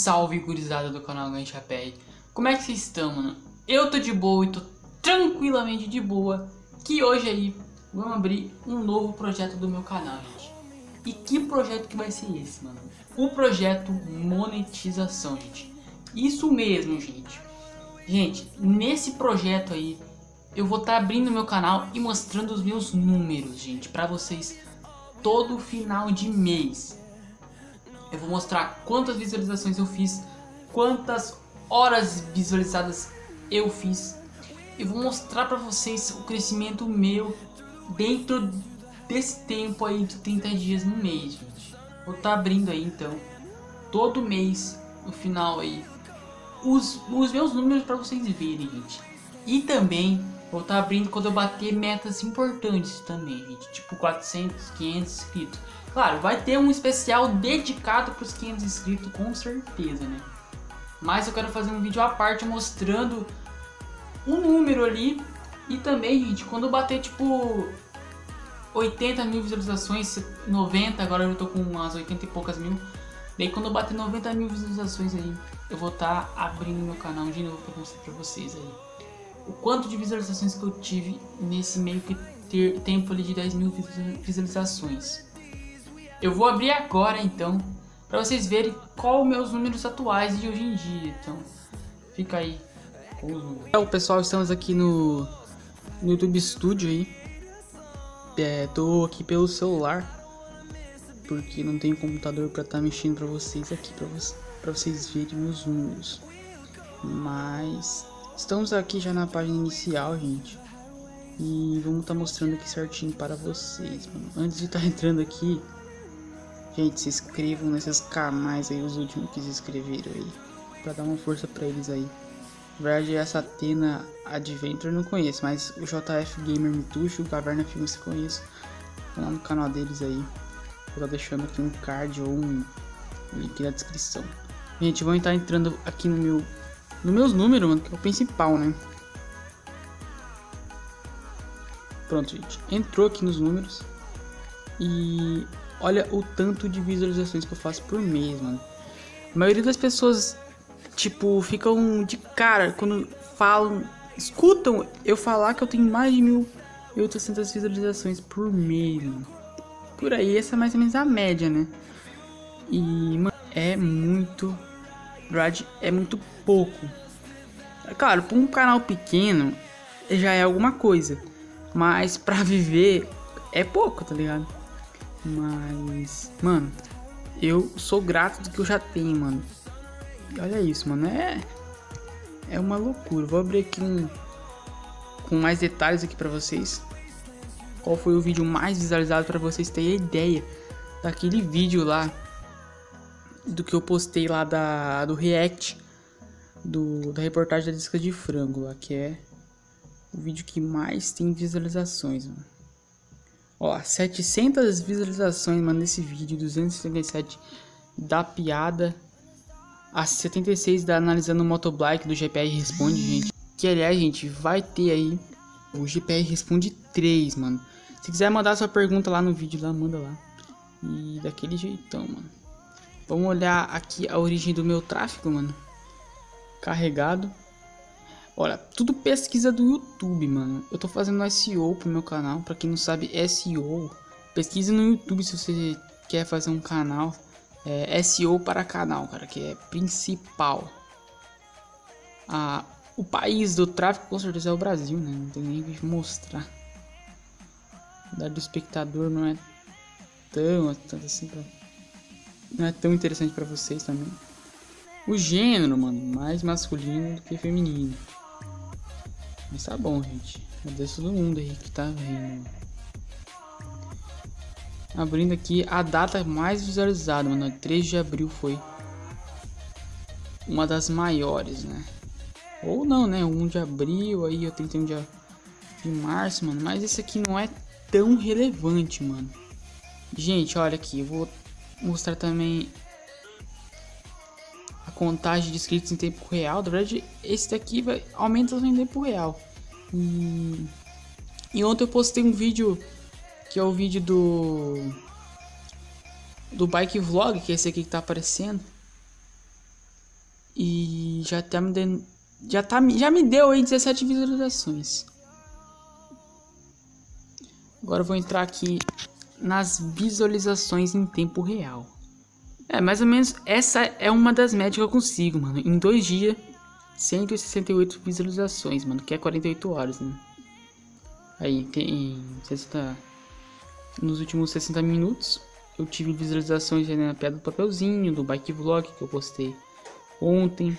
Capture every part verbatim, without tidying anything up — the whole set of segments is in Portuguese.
salve, gurizada do canal Ganchapé. Como é que vocês estão, mano? Eu tô de boa e tô tranquilamente de boa. Que hoje aí vamos abrir um novo projeto do meu canal, gente. E que projeto que vai ser esse, mano? O projeto monetização, gente. Isso mesmo, gente. Gente, nesse projeto aí eu vou estar tá abrindo meu canal e mostrando os meus números, gente, pra vocês todo final de mês. Eu vou mostrar quantas visualizações eu fiz, quantas horas visualizadas eu fiz. Eu vou mostrar pra vocês o crescimento meu dentro desse tempo aí de trinta dias no mês, gente. Vou estar tá abrindo aí então, todo mês, no final aí, os, os meus números pra vocês verem, gente. E também vou estar tá abrindo quando eu bater metas importantes também, gente. Tipo quatrocentos, quinhentos inscritos. Claro, vai ter um especial dedicado para os quinhentos inscritos, com certeza, né? Mas eu quero fazer um vídeo à parte mostrando um número ali. E também, gente, quando eu bater tipo oitenta mil visualizações, noventa, agora eu tô com umas oitenta e poucas mil. Daí quando eu bater noventa mil visualizações aí, eu vou estar tá abrindo meu canal de novo para mostrar para vocês aí o quanto de visualizações que eu tive nesse meio que ter tempo ali de dez mil visualizações. Eu vou abrir agora então, para vocês verem qual meus números atuais de hoje em dia. Então, fica aí com os números. Então, pessoal, estamos aqui no, no YouTube Studio aí. É, tô aqui pelo celular, porque não tenho computador para estar tá mexendo para vocês aqui, para vo para vocês verem meus números. Mas estamos aqui já na página inicial, gente. E vamos estar tá mostrando aqui certinho para vocês, mano. Antes de estar tá entrando aqui, gente, se inscrevam nesses canais aí, os últimos que se inscreveram aí, pra dar uma força pra eles aí. Na verdade, essa Atena Adventure eu não conheço, mas o J F Gamer Mitucho, o Caverna Filmes eu conheço. Tá lá no canal deles aí. Vou estar deixando aqui um card ou um link na descrição. Gente, vou estar entrando aqui no meu, nos meus números, mano, que é o principal, né? Pronto, gente. Entrou aqui nos números. E olha o tanto de visualizações que eu faço por mês, mano. A maioria das pessoas, tipo, ficam de cara quando falam, escutam eu falar que eu tenho mais de mil e oitocentas visualizações por mês, mano. Por aí, essa é mais ou menos a média, né? E, mano, é muito, verdade, é muito pouco. É claro, para um canal pequeno já é alguma coisa, mas pra viver é pouco, tá ligado? Mas, mano, eu sou grato do que eu já tenho, mano. E olha isso, mano, é é uma loucura. Vou abrir aqui um com mais detalhes aqui pra vocês. Qual foi o vídeo mais visualizado, pra vocês terem ideia daquele vídeo lá do que eu postei lá da do react do da reportagem da disca de frango lá, que é o vídeo que mais tem visualizações, mano. Ó, setecentas visualizações, mano, nesse vídeo, duzentos e setenta e sete da piada, a setenta e seis da analisando o Motobike do G P R Responde, gente. Que aliás, gente, vai ter aí o G P R Responde três, mano. Se quiser mandar sua pergunta lá no vídeo, lá, manda lá. E daquele jeitão, mano. Vamos olhar aqui a origem do meu tráfego, mano. Carregado. Olha, tudo pesquisa do YouTube, mano. Eu tô fazendo S E O pro meu canal. Pra quem não sabe, S E O, pesquisa no YouTube se você quer fazer um canal. É S E O para canal, cara, que é principal. Ah, o país do tráfego com certeza é o Brasil, né? Não tem nem o que mostrar. A idade do espectador não é tão, tanto assim pra... não é tão interessante pra vocês também. O gênero, mano, mais masculino do que feminino. Mas tá bom, gente. Agradeço todo mundo aí que tá vendo. Abrindo aqui a data mais visualizada, mano. três de abril foi uma das maiores, né? Ou não, né? um de abril, aí eu trinta e um de, de março, mano. Mas esse aqui não é tão relevante, mano. Gente, olha aqui. Eu vou mostrar também a contagem de inscritos em tempo real. Na verdade, esse daqui vai aumenta em tempo real. E, e ontem eu postei um vídeo que é o vídeo do do bike vlog, que é esse aqui que tá aparecendo. E já tá me dando, já tá já me deu aí dezessete visualizações. Agora eu vou entrar aqui nas visualizações em tempo real. É, mais ou menos essa é uma das médias que eu consigo, mano. Em dois dias, cento e sessenta e oito visualizações, mano, que é quarenta e oito horas, né? Aí tem sessenta, nos últimos sessenta minutos eu tive visualizações na Pedra do Papelzinho, do Bike Vlog que eu postei ontem.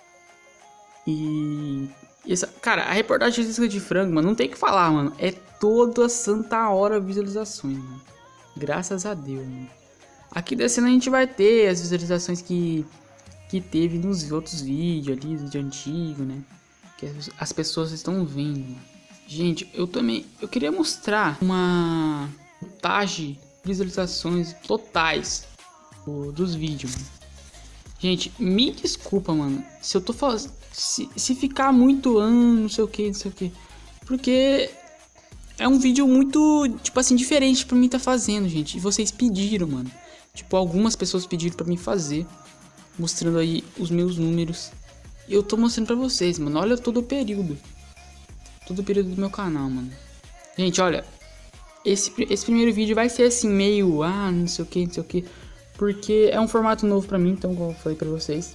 E essa, cara, a reportagem de isca de frango, mano, não tem o que falar, mano. É toda santa hora visualizações, mano. Graças a Deus, mano. Aqui descendo a gente vai ter as visualizações que que teve nos outros vídeos ali, vídeo antigo, né? Que as pessoas estão vendo. Gente, eu também, eu queria mostrar uma contagem de visualizações totais do, dos vídeos, mano. Gente, me desculpa, mano, se eu tô fazendo, se, se ficar muito ano, não sei o que, não sei o que, porque é um vídeo muito, tipo assim, diferente pra mim tá fazendo, gente, e vocês pediram, mano. Tipo, algumas pessoas pediram pra mim fazer, mostrando aí os meus números. E eu tô mostrando pra vocês, mano. Olha todo o período. Todo o período do meu canal, mano. Gente, olha. Esse, esse primeiro vídeo vai ser assim, meio... Ah, não sei o que, não sei o que. Porque é um formato novo pra mim, então, como eu falei pra vocês.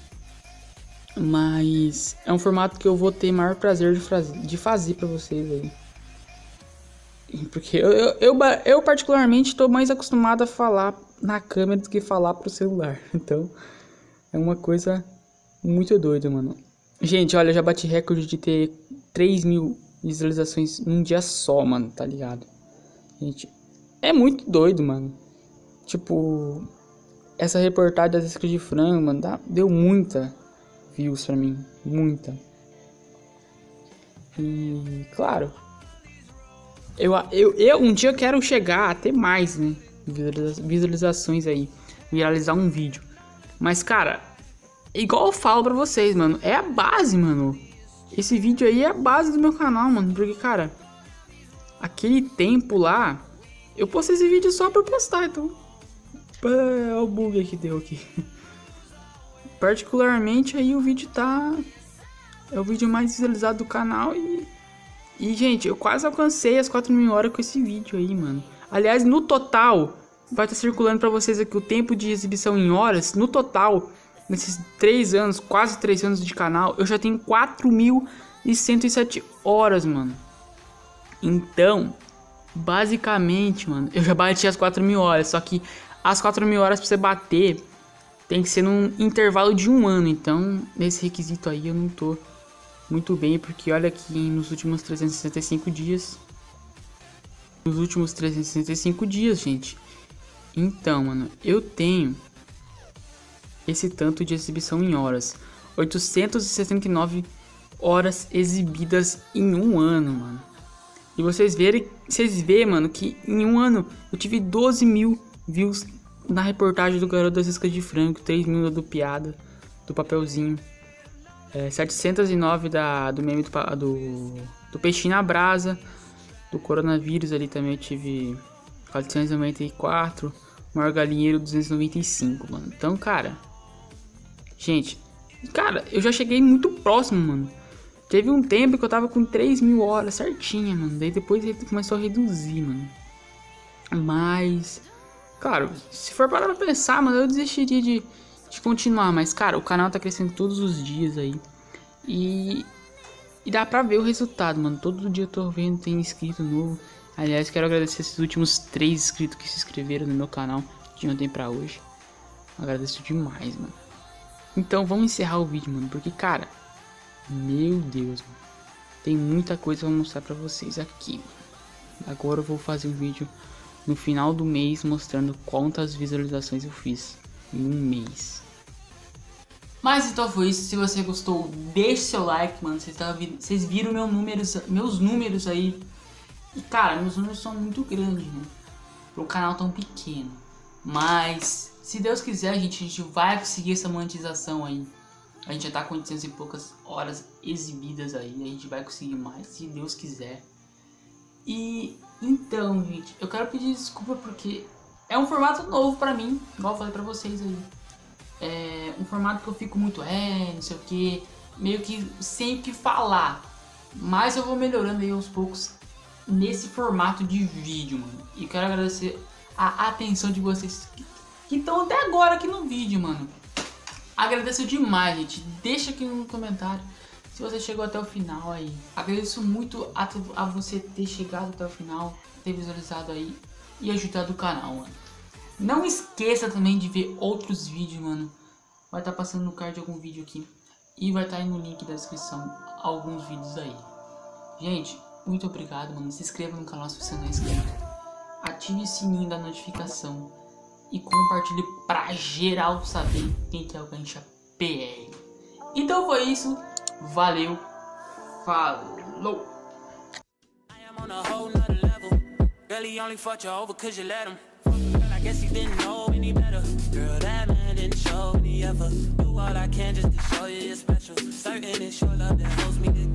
Mas é um formato que eu vou ter maior prazer de, fazer, de fazer pra vocês aí. Porque eu, eu, eu, eu particularmente tô mais acostumado a falar na câmera do que falar pro celular. Então... é uma coisa muito doida, mano. Gente, olha, eu já bati recorde de ter três mil visualizações num dia só, mano, tá ligado? Gente, é muito doido, mano. Tipo, essa reportagem das iscas de frango, mano, dá, deu muita views pra mim. Muita. E, claro, eu, eu, eu um dia eu quero chegar a ter mais, né? Visualizações aí. Viralizar um vídeo. Mas, cara, igual eu falo pra vocês, mano, é a base, mano. Esse vídeo aí é a base do meu canal, mano. Porque, cara, aquele tempo lá, eu postei esse vídeo só pra postar, então... Olha o bug que deu aqui. Particularmente, aí o vídeo tá... é o vídeo mais visualizado do canal e... E, gente, eu quase alcancei as quatro mil horas com esse vídeo aí, mano. Aliás, no total... vai estar circulando para vocês aqui o tempo de exibição em horas. No total, nesses três anos, quase três anos de canal, eu já tenho quatro mil e cento e sete horas, mano. Então, basicamente, mano, eu já bati as quatro mil horas. Só que as quatro mil horas para você bater, tem que ser num intervalo de um ano. Então, nesse requisito aí, eu não tô muito bem. Porque olha aqui, nos últimos trezentos e sessenta e cinco dias... Nos últimos trezentos e sessenta e cinco dias, gente... Então, mano, eu tenho esse tanto de exibição em horas. oitocentos e setenta e nove horas exibidas em um ano, mano. E vocês verem, vocês verem, mano, que em um ano eu tive doze mil views na reportagem do Garoto das Iscas de Frango, três mil do Piada, do Papelzinho, é, setecentos e nove da, do meme do, do, do Peixinho na Brasa, do Coronavírus ali também eu tive... quatrocentos e noventa e quatro, maior galinheiro duzentos e noventa e cinco, mano. Então, cara, gente, cara, eu já cheguei muito próximo, mano. Teve um tempo que eu tava com três mil horas certinha, mano. Daí depois ele começou a reduzir, mano. Mas, claro, se for parar pra pensar, mano, eu desistiria de, de continuar. Mas, cara, o canal tá crescendo todos os dias aí. E, e dá pra ver o resultado, mano. Todo dia eu tô vendo, tem inscrito novo. Aliás, quero agradecer esses últimos três inscritos que se inscreveram no meu canal de ontem pra hoje. Agradeço demais, mano. Então vamos encerrar o vídeo, mano. Porque, cara, meu Deus, mano, tem muita coisa pra mostrar pra vocês aqui, mano. Agora eu vou fazer um vídeo no final do mês mostrando quantas visualizações eu fiz em um mês. Mas então foi isso. Se você gostou, deixe seu like, mano. Vocês, tá, vocês viram meu números, meus números aí. E, cara, meus números são muito grandes, né? Para um canal tão pequeno. Mas, se Deus quiser, gente, a gente vai conseguir essa monetização aí. A gente já tá com oitocentas e poucas horas exibidas aí. A gente vai conseguir mais, se Deus quiser. E, então, gente, eu quero pedir desculpa porque é um formato novo pra mim. Igual eu falei pra vocês aí. é um formato que eu fico muito, é, não sei o que, meio que sem que falar. Mas eu vou melhorando aí aos poucos nesse formato de vídeo, mano. E quero agradecer a atenção de vocês que estão até agora aqui no vídeo, mano. Agradeço demais, gente. Deixa aqui no comentário se você chegou até o final aí. Agradeço muito a, a você ter chegado até o final, ter visualizado aí e ajudado o canal, mano. Não esqueça também de ver outros vídeos, mano. Vai estar tá passando no card algum vídeo aqui. E vai estar tá aí no link da descrição alguns vídeos aí. Gente, muito obrigado, mano. Se inscreva no canal se você não é inscrito. Ative o sininho da notificação. E compartilhe pra geral saber quem que é o Gansha P R. Então foi isso. Valeu. Falou. I guess he didn't know any better. Girl, that man didn't show me ever. Do all I can just to show you you're special. Certain it's your love that holds me together.